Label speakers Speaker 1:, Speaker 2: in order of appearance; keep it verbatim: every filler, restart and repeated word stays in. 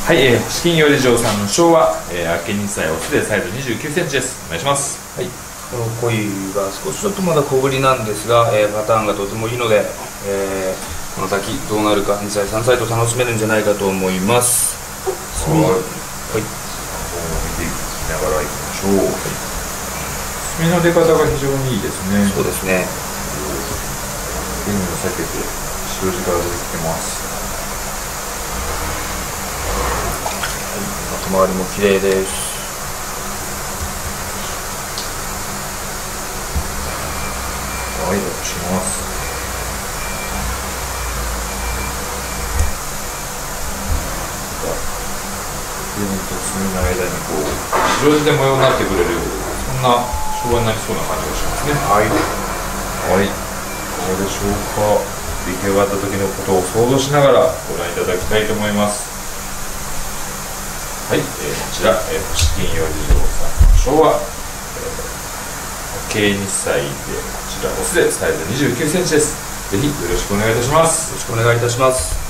Speaker 1: はい、えー、資金より嬢さんの昭和、えー、明けにさいオスでサイズにじゅうきゅうセンチです。お願いします。はい、
Speaker 2: この鯉が少しちょっとまだ小ぶりなんですが、えー、パターンがとてもいいので、えー、この先どうなるかにさいさんさいと楽しめるんじゃないかと思います。
Speaker 1: はい、はい、
Speaker 2: 見
Speaker 1: ていきながらいきましょう。はい、墨の出方が非常にいいですね。
Speaker 2: そうですね。
Speaker 1: 弦を避けて白地から出てきてます。
Speaker 2: 周りも綺麗です。
Speaker 1: はい、落とします。弦と墨の間にこう白地で模様になってくれる、そんな昭和になりそうな感じがしますね。はい、はい、いかがでしょうか。出来上がった時のことを想像しながらご覧いただきたいと思います。はい、えー、こちら、えー、資金より嬢さんの昭和、えー、計にさいで、こちらオスでサイズにじゅうきゅうセンチです。ぜひよろしくお願いいたします。
Speaker 2: よろしくお願いいたします。